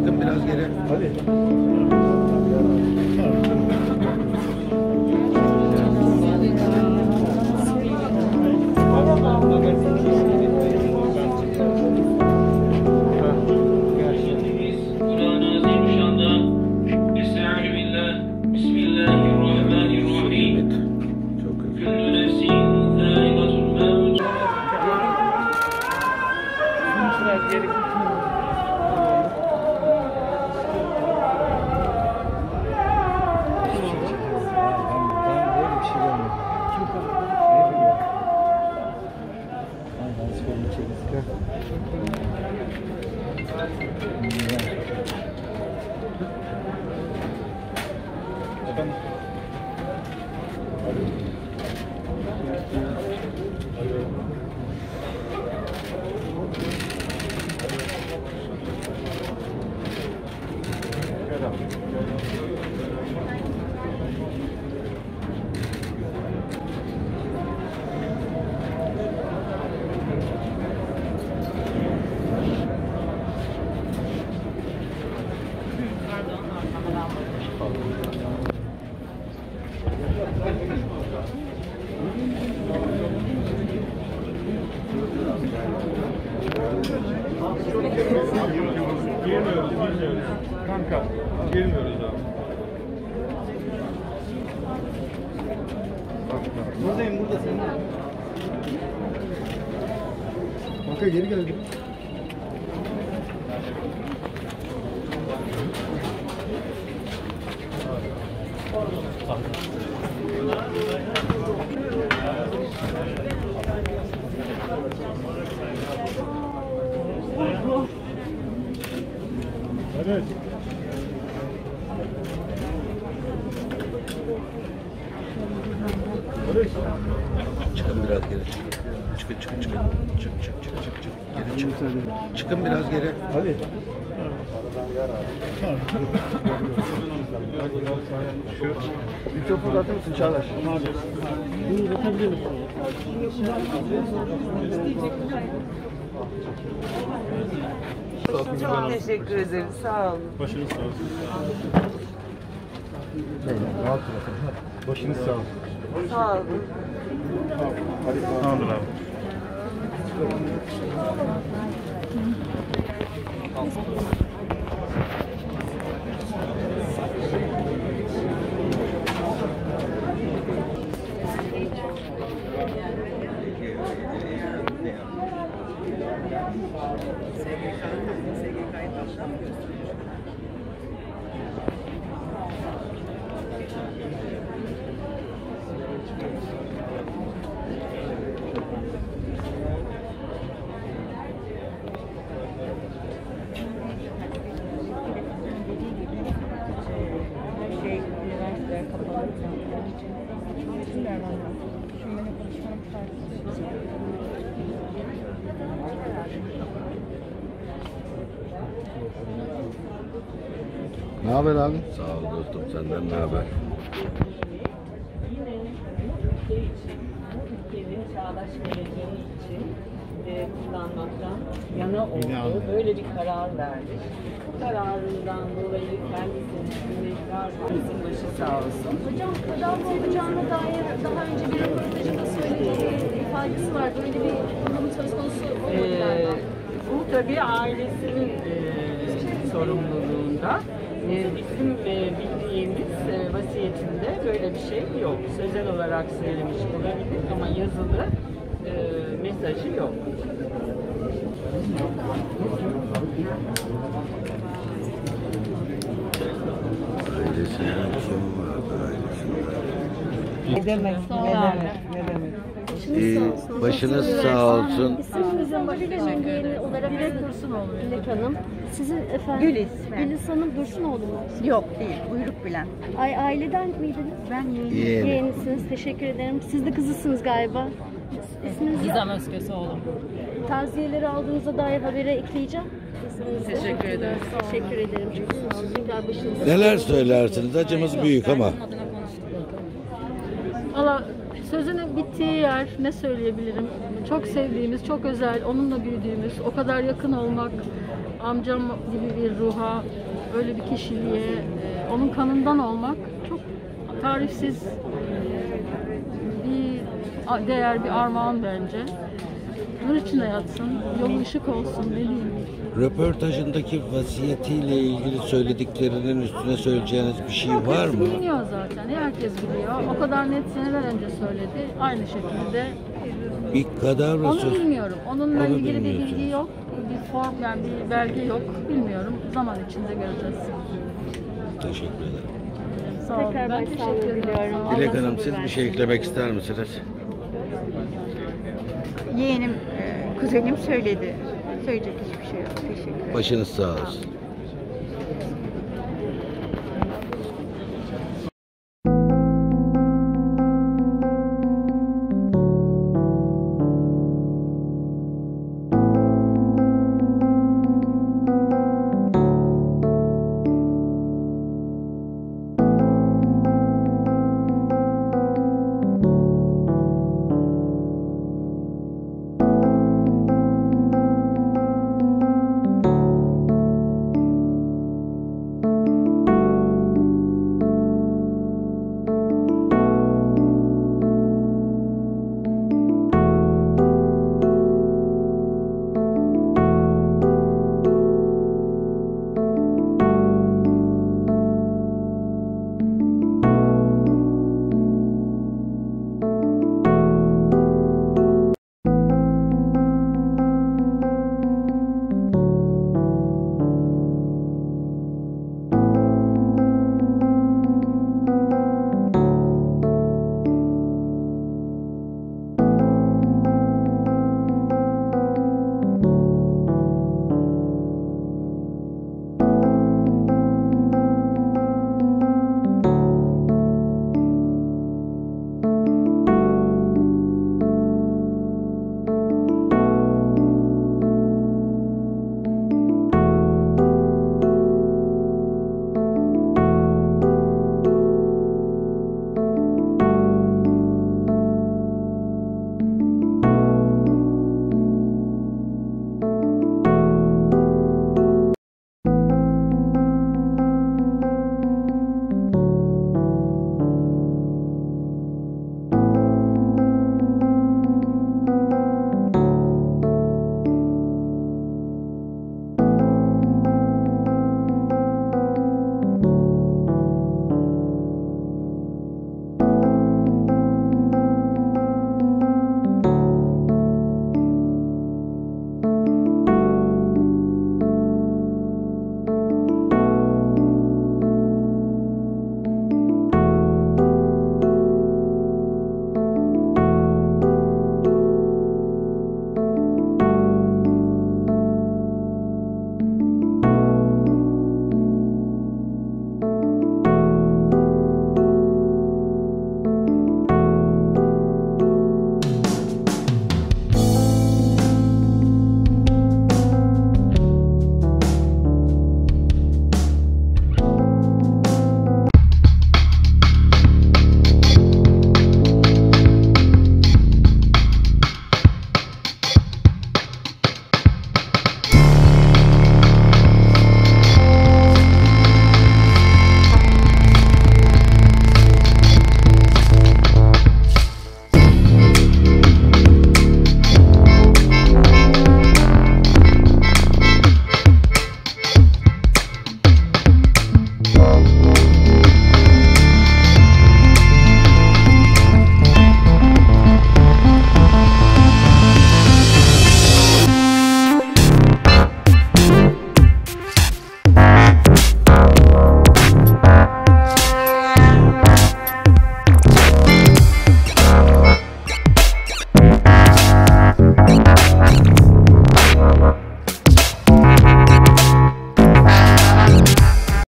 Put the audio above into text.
Çıkın biraz geri. Hadi. Girmiyoruz. Kanka, girmiyoruz abi. Buradayım, burada sen. Kanka geri gel. Evet. Çıkın biraz geri. Çıkın. Çık. Geri çık. Çıkın biraz geri. Hadi. Mikrofonu uzatır mısın Çağlar? Çok teşekkür ederim. Sağ olun. Başınız sağ olsun. Rahat bırakın. Başınız sağ olsun. Sağ olun. Tamamdır abi. Ne haber abi? Sağ ol dostum. Senden ne haber? Türkiye'nin çağdaş geleceği için kullanmaktan yana oldu. Böyle bir karar verdik. Bu kararından dolayı kendisinin minnettar bizim başı sağ olsun. Hocam tedavi olacağına dair daha önce bir röportajında söylediği ifadesi var. Böyle bir durum söz konusu olmadı galiba. Bu tabii ailesinin sorumluluğunda. Bizim bildiğimiz vasiyetinde böyle bir şey yok. Sözel olarak söylemiş olabilir ama yazılı mesajı yok. Ailesinden kim vardı ailesinden? Ne demek? Ne demek? Başınız sağ olsun. İsminizin başkanı olarak Dursunoğlu. Dilek Hanım. Sizin efendim? Gülis Hanım Dursunoğlu mu? Yok değil, Buyruk Bilen. Aileden miydiniz? Ben Yeğenim. Yeğenisiniz. Teşekkür ederim. Siz de kızısınız galiba. İsminiz Gizem Özköseoğlu. Taziyeleri aldığınızda dair habere ekleyeceğim. Teşekkür ederim. Teşekkür ederim. Çok sağ olun. Tekrar başınız. Neler söylersiniz? Acımız büyük ama. Valla sözünün bittiği yer ne söyleyebilirim? Çok sevdiğimiz, çok özel, onunla büyüdüğümüz, o kadar yakın olmak amcam gibi bir ruha, öyle bir kişiliğe, onun kanından olmak çok tarifsiz bir değer, bir armağan bence. Nur içinde yatsın, yolu ışık olsun, ne diyeyim. Röportajındaki vasiyetiyle ilgili söylediklerinin üstüne söyleyeceğiniz bir şey var Herkes mı? biliniyor zaten, herkes biliyor. O kadar net seneler önce söyledi. Aynı şekilde. Bir kadavra Onu söz. bilmiyorum. Onunla Onu ilgili bir bilmiyorsunuz. bilgi yok. Bir form, yani bir belge yok. Bilmiyorum. Zaman içinde göreceğiz. Teşekkür ederim. Sağ olun. Tekrar Ben başsağlığı teşekkür ederim. diliyorum. Sağ olun. Dilek Hanım siz bir şey eklemek ister misiniz? Yeğenim, kuzenim söyledi. Söyleyecek hiçbir şey yok. Teşekkür ederim. Başınız sağ olsun.